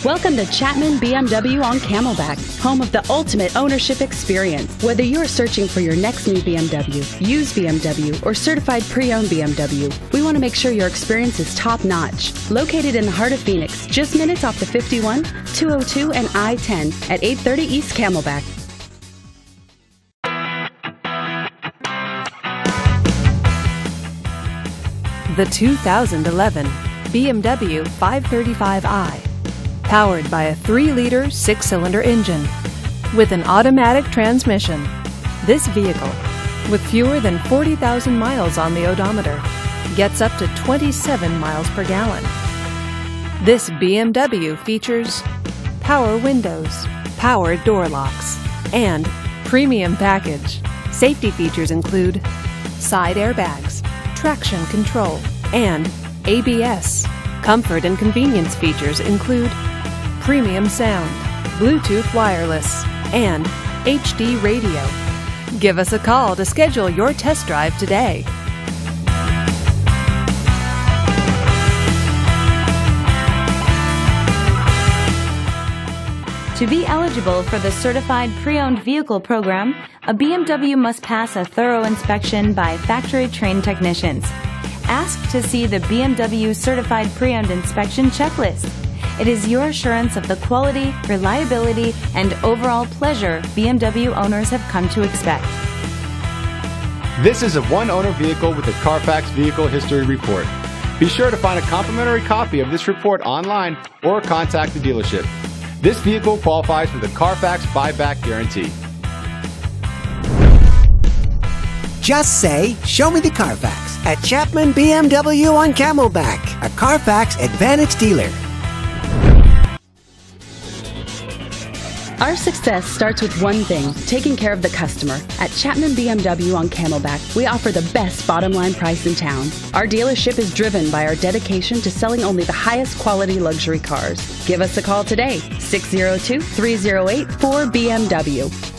Welcome to Chapman BMW on Camelback, home of the ultimate ownership experience. Whether you're searching for your next new BMW, used BMW, or certified pre-owned BMW, we want to make sure your experience is top-notch. Located in the heart of Phoenix, just minutes off the 51, 202, and I-10 at 830 East Camelback. The 2011 BMW 535i. Powered by a 3-liter 6-cylinder engine with an automatic transmission. This vehicle, with fewer than 40,000 miles on the odometer, gets up to 27 miles per gallon. This BMW features power windows, power door locks, and premium package. Safety features include side airbags, traction control, and ABS. Comfort and convenience features include premium sound, Bluetooth wireless, and HD radio. Give us a call to schedule your test drive today. To be eligible for the Certified Pre-Owned Vehicle Program, a BMW must pass a thorough inspection by factory-trained technicians. Ask to see the BMW Certified Pre-Owned Inspection Checklist. It is your assurance of the quality, reliability, and overall pleasure BMW owners have come to expect. This is a one-owner vehicle with a Carfax Vehicle History Report. Be sure to find a complimentary copy of this report online or contact the dealership. This vehicle qualifies for the Carfax Buyback Guarantee. Just say, "Show me the Carfax" at Chapman BMW on Camelback, a Carfax Advantage dealer. Our success starts with one thing, taking care of the customer. At Chapman BMW on Camelback, we offer the best bottom line price in town. Our dealership is driven by our dedication to selling only the highest quality luxury cars. Give us a call today, 602-308-4BMW.